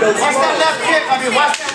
Watch that left kick. I mean, watch that.